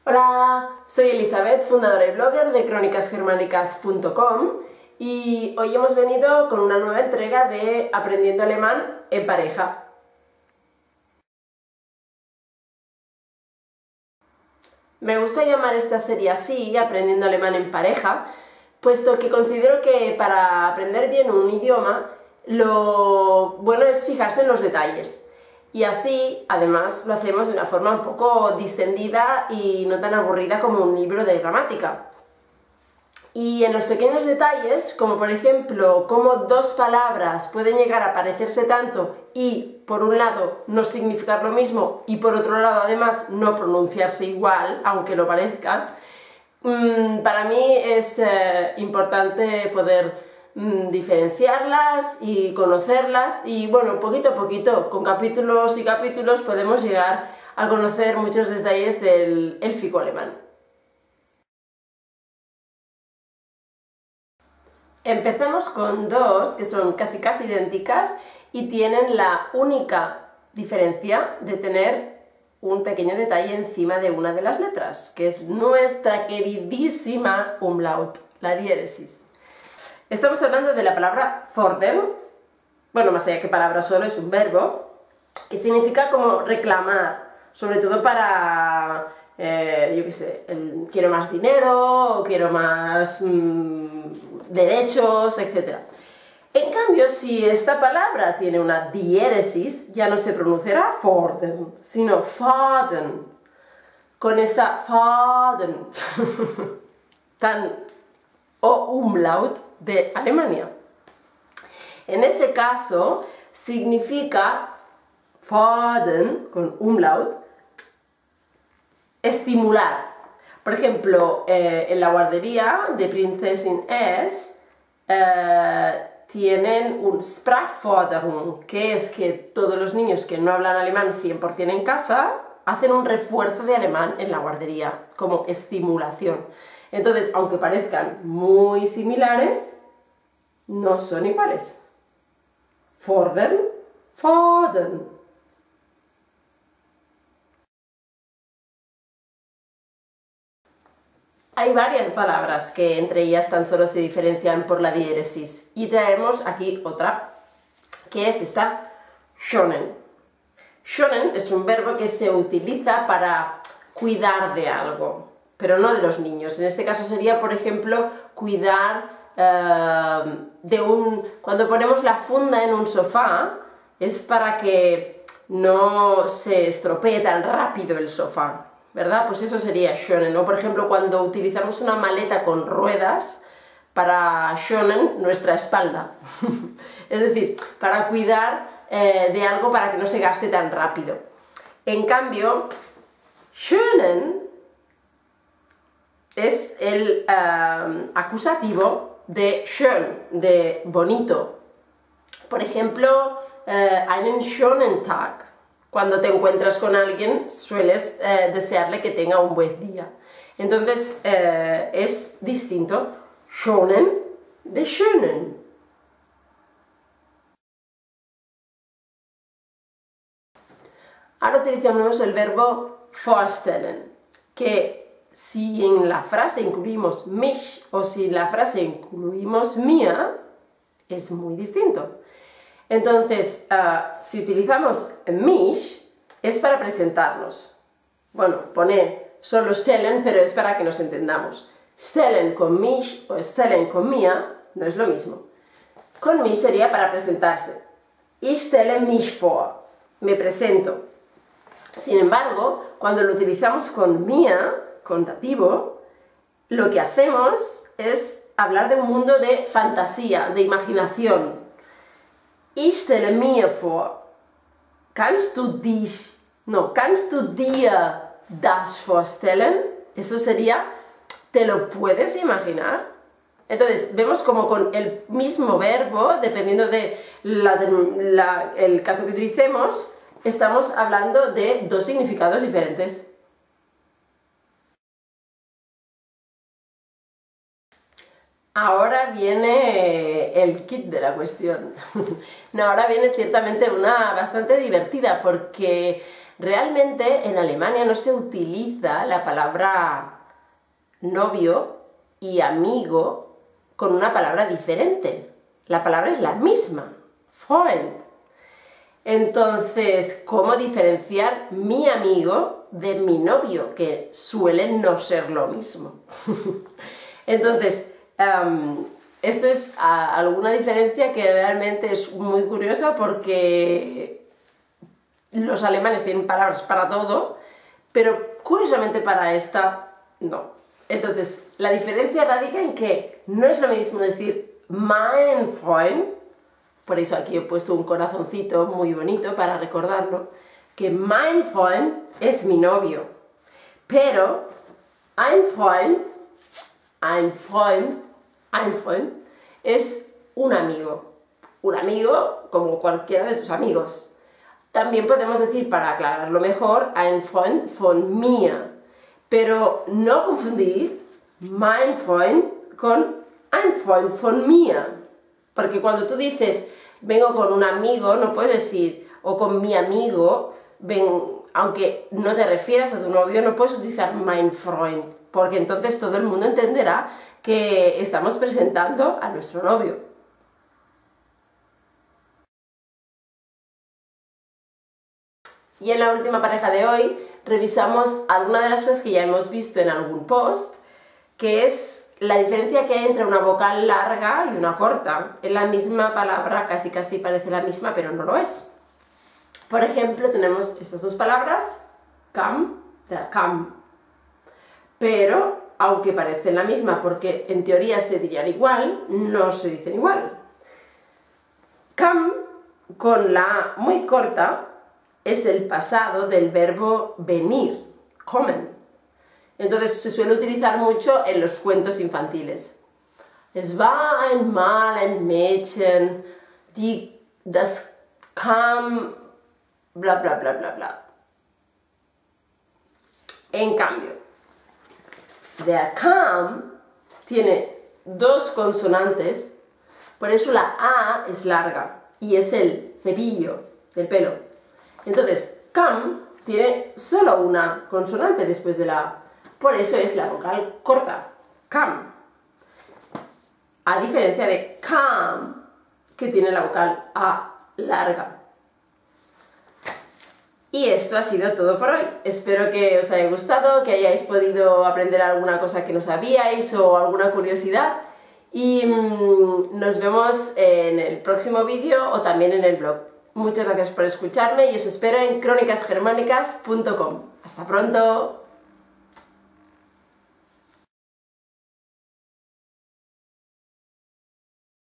Hola, soy Elizabeth, fundadora y blogger de crónicasgermánicas.com y hoy hemos venido con una nueva entrega de Aprendiendo Alemán en pareja. Me gusta llamar esta serie así, Aprendiendo Alemán en pareja, puesto que considero que para aprender bien un idioma lo bueno es fijarse en los detalles. Y así, además, lo hacemos de una forma un poco distendida y no tan aburrida como un libro de gramática. Y en los pequeños detalles, como por ejemplo, cómo dos palabras pueden llegar a parecerse tanto y, por un lado, no significar lo mismo y, por otro lado, además, no pronunciarse igual, aunque lo parezcan, para mí es importante poder diferenciarlas y conocerlas y bueno, poquito a poquito, con capítulos y capítulos podemos llegar a conocer muchos detalles del élfico alemán. Empezamos con dos que son casi idénticas y tienen la única diferencia de tener un pequeño detalle encima de una de las letras, que es nuestra queridísima umlaut, la diéresis. Estamos hablando de la palabra fordern, bueno, más allá que palabra solo, es un verbo, que significa como reclamar, sobre todo para, yo qué sé, quiero más dinero, o quiero más derechos, etc. En cambio, si esta palabra tiene una diéresis, ya no se pronunciará fordern, sino fordern, con esta fordern, tan o umlaut de Alemania. En ese caso significa fordern con umlaut estimular. Por ejemplo, en la guardería de Prinzessin S tienen un Sprachförderung, que es que todos los niños que no hablan alemán 100% en casa hacen un refuerzo de alemán en la guardería, como estimulación. Entonces, aunque parezcan muy similares, no son iguales. Fordern, fordern. Hay varias palabras que entre ellas tan solo se diferencian por la diéresis. Y traemos aquí otra, que es esta, schonen. Schonen es un verbo que se utiliza para cuidar de algo, pero no de los niños. En este caso sería, por ejemplo, cuidar cuando ponemos la funda en un sofá, es para que no se estropee tan rápido el sofá, ¿verdad? Pues eso sería schonen, ¿no? Por ejemplo, cuando utilizamos una maleta con ruedas para schonen nuestra espalda. Es decir, para cuidar de algo para que no se gaste tan rápido. En cambio, schönen es el acusativo de schön, de bonito. Por ejemplo, einen schönen Tag. Cuando te encuentras con alguien, sueles desearle que tenga un buen día. Entonces, es distinto schonen de schönen. Ahora utilizamos el verbo vorstellen, que si en la frase incluimos mich o si en la frase incluimos mir, es muy distinto. Entonces, si utilizamos mich, es para presentarnos. Bueno, pone solo stellen, pero es para que nos entendamos. Stellen con mich o stellen con mir no es lo mismo. Con mich sería para presentarse. Ich stelle mich vor. Me presento. Sin embargo, cuando lo utilizamos con mir, con dativo, lo que hacemos es hablar de un mundo de fantasía, de imaginación. Ich stelle mir vor. Kannst du dir das vorstellen? Eso sería, ¿te lo puedes imaginar? Entonces, vemos como con el mismo verbo, dependiendo de el caso que utilicemos, estamos hablando de dos significados diferentes. Ahora viene el kit de la cuestión. No, ahora viene ciertamente una bastante divertida, porque realmente en Alemania no se utiliza la palabra novio y amigo con una palabra diferente. La palabra es la misma, Freund. Entonces, ¿cómo diferenciar mi amigo de mi novio? Que suelen no ser lo mismo. Entonces, esto es alguna diferencia que realmente es muy curiosa, porque los alemanes tienen palabras para todo, pero curiosamente para esta no. Entonces, la diferencia radica en que no es lo mismo decir mein Freund, por eso aquí he puesto un corazoncito muy bonito para recordarlo, que mein Freund es mi novio, pero ein Freund es un amigo como cualquiera de tus amigos. También podemos decir, para aclararlo mejor, ein Freund von mir, pero no confundir mein Freund con ein Freund von mir, porque cuando tú dices vengo con un amigo, no puedes decir o con mi amigo, aunque no te refieras a tu novio, no puedes utilizar mein Freund, porque entonces todo el mundo entenderá que estamos presentando a nuestro novio. Y en la última pareja de hoy revisamos algunas de las cosas que ya hemos visto en algún post, que es la diferencia que hay entre una vocal larga y una corta. En la misma palabra casi parece la misma, pero no lo es. Por ejemplo, tenemos estas dos palabras, kam, pero aunque parecen la misma, porque en teoría se dirían igual, no se dicen igual. Kam, con la A muy corta, es el pasado del verbo venir, kommen. Entonces se suele utilizar mucho en los cuentos infantiles. Es war einmal ein Mädchen, das kam, bla bla bla bla bla. En cambio, der kam tiene dos consonantes, por eso la A es larga y es el cepillo del pelo. Entonces, kam tiene solo una consonante después de la A, por eso es la vocal corta, kam. A diferencia de kam, que tiene la vocal A larga. Y esto ha sido todo por hoy. Espero que os haya gustado, que hayáis podido aprender alguna cosa que no sabíais o alguna curiosidad. Y nos vemos en el próximo vídeo o también en el blog. Muchas gracias por escucharme y os espero en crónicasgermánicas.com. ¡Hasta pronto!